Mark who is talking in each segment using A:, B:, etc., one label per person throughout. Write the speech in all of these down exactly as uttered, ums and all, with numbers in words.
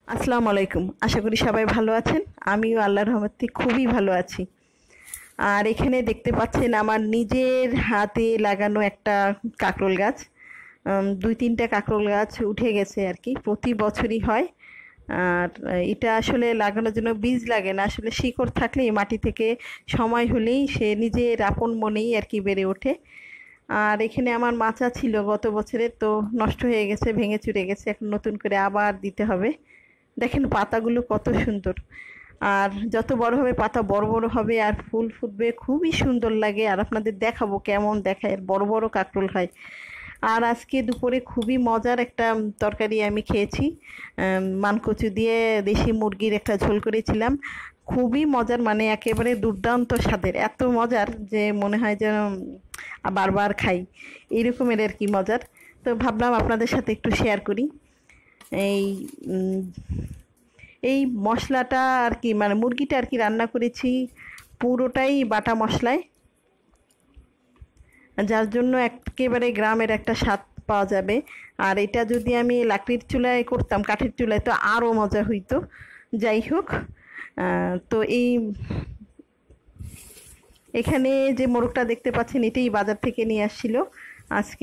A: আসসালামু আলাইকুম। আশা করি সবাই ভালো আছেন। আমিও আল্লাহর রহমতে খুবই ভালো আছি। আর এখানে দেখতে পাচ্ছেন আমার নিজের হাতে লাগানো একটা কাঁকরোল গাছ। আম দুই তিন টা কাঁকরোল গাছ উঠে গেছে আরকি। প্রতি বছরই হয়। আর এটা আসলে লাগানোর জন্য বীজ লাগে না। আসলে শিকড় থাকলেই মাটি থেকে সময় হলেই সে নিজের আপন মনেই আরকি বেড়ে ওঠে। আর এখানে আমার মাচা ছিল গত বছরের, তো নষ্ট হয়ে গেছে, ভেঙে চুরে গেছে। এখন নতুন করে আবার দিতে হবে। দেখেন পাতাগুলো কত সুন্দর। আর যত বড় হবে পাতা বড় বড় হবে আর ফুল ফুটবে, খুবই সুন্দর লাগে। আর আপনাদের দেখাবো কেমন দেখায়, বড় বড় কাঁকরোল হয়। আর আজকে দুপুরে খুবই মজার একটা উম, তরকারি আমি খেয়েছি। আম, মানকচু দিয়ে দেশি মুরগির একটা ঝোল করেছিলাম। খুবই মজার, মানে একেবারে দুর্দান্ত স্বাদের, এত মজার যে মনে হয় যেন উম, বারবার খাই, এইরকমের আর কি মজার। তো ভাবলাম আপনাদের সাথে একটু শেয়ার করি। এই উম, এই মশলাটা আর কি, মানে মুরগিটা আর কি রান্না করেছি পুরোটাই বাটা মশলায়, যার জন্য একেবারে গ্রামের একটা স্বাদ পাওয়া যাবে। আর এটা যদি আমি লাকড়ির চুলায় করতাম, কাঠের চুলায়, তো আরও মজা হইতো। যাই হোক, আহ, তো এই এখানে যে মোরগটা দেখতে পাচ্ছেন এটাই বাজার থেকে নিয়ে আসছিল আজকে।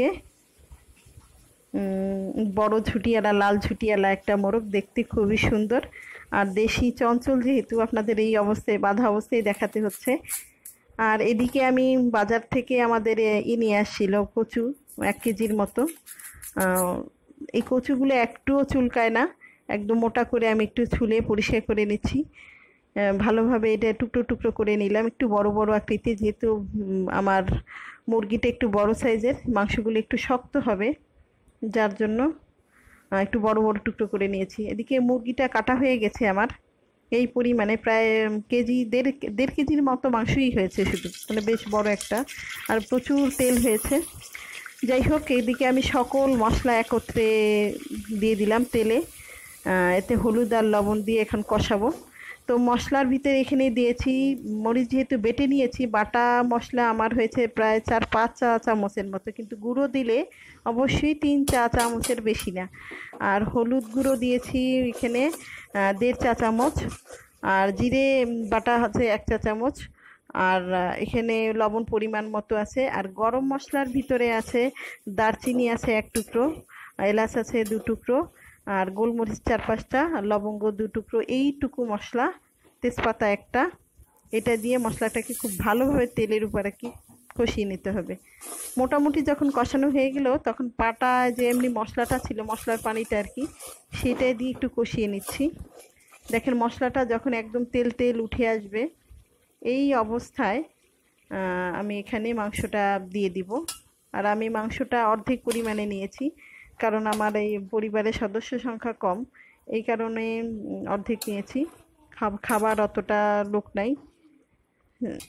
A: উম, বড় ঝুটিয়ালা, লাল ঝুটিয়ালা একটা মোরগ, দেখতে খুবই সুন্দর। আর দেশি চঞ্চল যেহেতু আপনাদের এই অবস্থায় বাঁধা অবস্থায় দেখাতে হচ্ছে। আর এদিকে আমি বাজার থেকে আমাদের এ, ই নিয়ে আসছিল কচু, এক কেজির মতো। আহ, এই কচুগুলো একটুও চুলকায় না, একদম মোটা করে আমি একটু ছুলে পরিষ্কার করে নিচ্ছি। আহ, ভালোভাবে এটা টুকরো টুকরো করে নিলাম, একটু বড় বড় আকৃতি, যেহেতু উম, আমার মুরগিটা একটু বড় সাইজের, মাংসগুলো একটু শক্ত হবে, যার জন্য আহ, একটু বড় বড় টুকরো করে নিয়েছি। এদিকে মুরগিটা কাটা হয়ে গেছে আমার, এই পরিমাণে প্রায় কেজি দেড় দেড় কেজির মতো মাংসই হয়েছে শুধু, মানে বেশ বড় একটা। আর প্রচুর তেল হয়েছে। যাই হোক, এইদিকে আমি সকল মশলা একত্রে দিয়ে দিলাম তেলে। আহ, এতে হলুদ আর লবণ দিয়ে এখন কষাবো। তো মশলার ভিতরে এখানে দিয়েছি মরিচ, যেহেতু বেটে নিয়েছি, বাটা মশলা আমার হয়েছে প্রায় চার পাঁচ চা চামচের মতো, কিন্তু গুঁড়ো দিলে অবশ্যই তিন চা চামচের বেশি না। আর হলুদ গুঁড়ো দিয়েছি এখানে আহ, দেড় চা চামচ। আর জিরে বাটা হচ্ছে এক চা চামচ। আর আহ, এখানে লবণ পরিমাণ মতো আছে। আর গরম মশলার ভিতরে আছে দারচিনি আছে এক টুকরো, এলাচ আছে দু টুকরো, আর গোলমরিচ চার পাঁচটা, আর লবঙ্গ দু টুকরো, এইটুকু মশলা, তেজপাতা একটা। এটা দিয়ে মশলাটাকে খুব ভালোভাবে তেলের উপর আর কি কষিয়ে নিতে হবে। মোটামুটি যখন কষানো হয়ে গেল, তখন পাটা যে এমনি মশলাটা ছিল, মশলার পানিটা আর কি, সেটাই দিয়ে একটু কষিয়ে নিচ্ছি। দেখেন মশলাটা যখন একদম তেল তেল উঠে আসবে, এই অবস্থায় আহ, আমি এখানে মাংসটা দিয়ে দিব। আর আমি মাংসটা অর্ধেক পরিমাণে নিয়েছি, কারণ আমার এই পরিবারের সদস্য সংখ্যা কম, এই কারণে উম, অর্ধেক নিয়েছি। খাব- খাবার অতটা লোক নাই। হুম,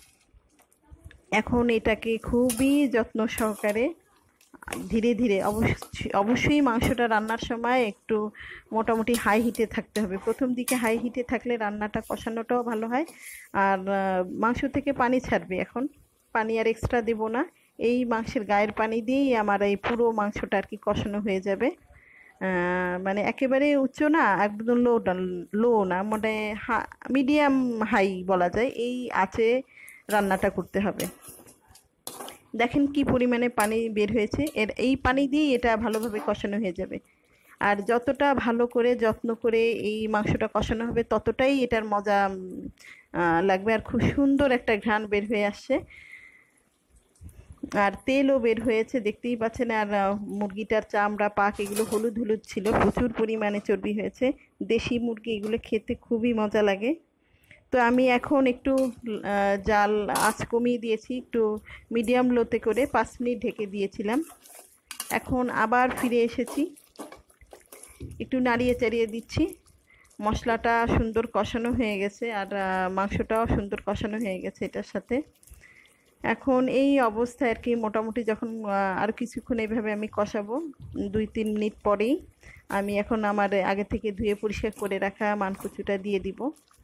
A: এখন এটাকে খুবই যত্ন সহকারে ধীরে ধীরে, অবশ্যই অবশ্যই মাংসটা রান্নার সময় একটু মোটামুটি হাই হিটে থাকতে হবে। প্রথম দিকে হাই হিটে থাকলে রান্নাটা কষানোটাও ভালো হয়। আর আহ, মাংস থেকে পানি ছাড়বে এখন, পানি আর এক্সট্রা দেবো না। এই মাংসের গায়ের পানি দিয়েই আমার এই পুরো মাংসটা আর কি কষানো হয়ে যাবে। আহ, মানে একেবারে উচ্চ না, একদম লো, লো না, মানে মিডিয়াম হাই বলা যায়, এই আঁচে রান্নাটা করতে হবে। দেখেন কি পরিমাণে পানি বের হয়েছে, এর এই পানি দিয়েই এটা ভালোভাবে কষানো হয়ে যাবে। আর যতটা ভালো করে যত্ন করে এই মাংসটা কষানো হবে, ততটাই এটার মজা উম, আহ, লাগবে। আর খুব সুন্দর একটা ঘ্রাণ বের হয়ে আসছে, আর তেলও বের হয়েছে দেখতেই পাচ্ছেন। আর আহ, মুরগিটার চামড়া, পাক, এগুলো হলুদ হলুদ ছিল, প্রচুর পরিমাণে চর্বি হয়েছে। দেশি মুরগি, এগুলো খেতে খুবই মজা লাগে। তো আমি এখন একটু আহ, জাল আঁচ কমিয়ে দিয়েছি, একটু মিডিয়াম লোতে করে পাঁচ মিনিট ঢেকে দিয়েছিলাম। এখন আবার ফিরে এসেছি, একটু নাড়িয়ে চাড়িয়ে দিচ্ছি। মশলাটা সুন্দর কষানো হয়ে গেছে, আর আহ, মাংসটাও সুন্দর কষানো হয়ে গেছে এটার সাথে। এখন এই অবস্থায় আর কি মোটামুটি যখন আহ, আর কিছুক্ষণ এইভাবে আমি কষাবো, দুই তিন মিনিট পরেই আমি এখন আমার আগে থেকে ধুয়ে পরিষ্কার করে রাখা মানকচুটা দিয়ে দিব।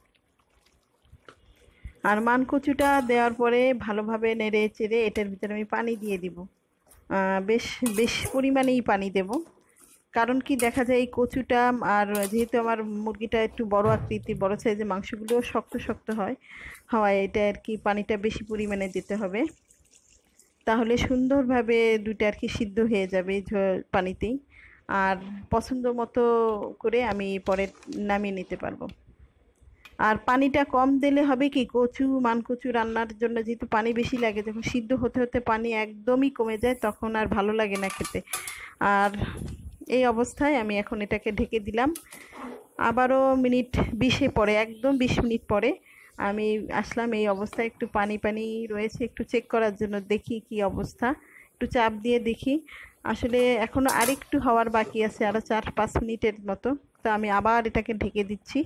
A: আর মানকচুটা দেওয়ার পরে ভালোভাবে নেড়ে চেড়ে এটার ভিতরে আমি পানি দিয়ে দিব। আহ, বেশ বেশ পরিমাণেই পানি দেব, কারণ কি দেখা যায় এই কচুটা, আর যেহেতু আমার মুরগিটা একটু বড় আকৃতি, বড় সাইজের, মাংসগুলো শক্ত শক্ত হয়, হওয়ায় এটা আর কি পানিটা বেশি পরিমাণে দিতে হবে, তাহলে সুন্দরভাবে দুইটা আর কি সিদ্ধ হয়ে যাবে পানিতেই। আর পছন্দ মতো করে আমি পরে নামিয়ে নিতে পারবো। আর পানিটা কম দিলে হবে কি, কচু মানকচু রান্নার জন্য যেহেতু পানি বেশি লাগে, যখন সিদ্ধ হতে হতে পানি একদমই কমে যায় তখন আর ভালো লাগে না খেতে। আর এই অবস্থায় আমি এখন এটাকে ঢেকে দিলাম। আবারও মিনিট বিশে পরে, একদম বিশ মিনিট পরে আমি আসলাম। এই অবস্থায় একটু পানি পানি রয়েছে, একটু চেক করার জন্য, দেখি কি অবস্থা, একটু চাপ দিয়ে দেখি। আসলে এখনো আরেকটু হওয়ার বাকি আছে, আরো চার পাঁচ মিনিটের মতো। তো আমি আবার এটাকে ঢেকে দিচ্ছি।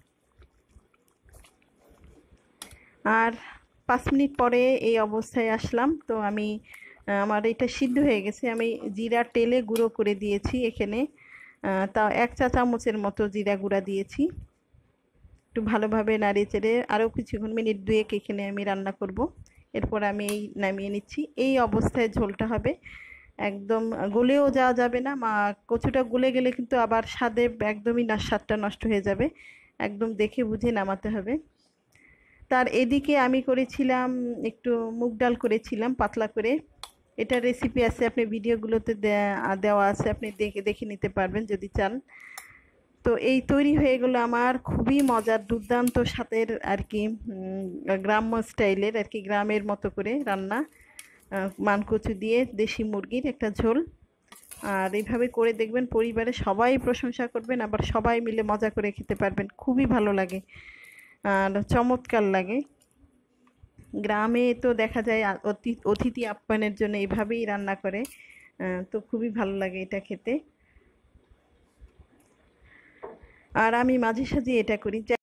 A: আর পাঁচ মিনিট পরে এই অবস্থায় আসলাম। তো আমি আমার এটা সিদ্ধ হয়ে গেছে। আমি জিরা টেলে গুঁড়ো করে দিয়েছি এখানে, তাও এক চা চামচের মতো জিরা গুঁড়া দিয়েছি। একটু ভালোভাবে নাড়িয়ে চেড়ে আরও কিছুক্ষণ, মিনিট দুয়েক এখানে আমি রান্না করব। এরপর আমি এই নামিয়ে নিচ্ছি। এই অবস্থায় ঝোলটা হবে, একদম গলেও যাওয়া যাবে না, মা কচুটা গলে গেলে কিন্তু আবার স্বাদে একদমই না, স্বাদটা নষ্ট হয়ে যাবে। একদম দেখে বুঝে নামাতে হবে। তার এদিকে আমি করেছিলাম একটু মুগ ডাল করেছিলাম পাতলা করে। এটার রেসিপি আছে, আপনি ভিডিওগুলোতে দেওয়া আছে, আপনি দেখে দেখে নিতে পারবেন যদি চান। তো এই তৈরি হয়ে গেলো আমার খুবই মজার দুর্দান্ত স্বাদের আর কি, গ্রাম্য স্টাইলের আর কি, গ্রামের মতো করে রান্না, মানকচু দিয়ে দেশি মুরগির একটা ঝোল। আর এইভাবে করে দেখবেন, পরিবারে সবাই প্রশংসা করবেন, আবার সবাই মিলে মজা করে খেতে পারবেন, খুবই ভালো লাগে আর চমৎকার লাগে। গ্রামে তো দেখা যায় অতিথি আপ্যায়নের জন্য এভাবেই রান্না করে, তো খুবই ভালো লাগে এটা খেতে। আর আমি মাঝে সাঝে এটা করি।